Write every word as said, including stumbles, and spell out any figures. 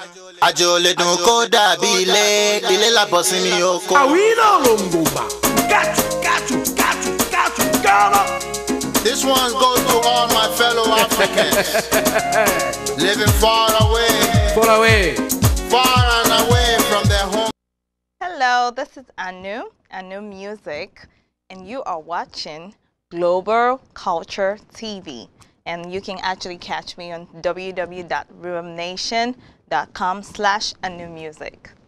Ajole dun kó dàbí ilé, ilé làbọ̀ sí mi oko. Awilo Longomba. Got you, got you, got you, got you, Ghana. This one goes to all my fellow Africans living far away, Far away. far and away from their home. Hello, this is Anu, Anu Music, and you are watching Global Culture T V. And you can actually catch me on w w w dot ruum nation dot com slash Anu Music.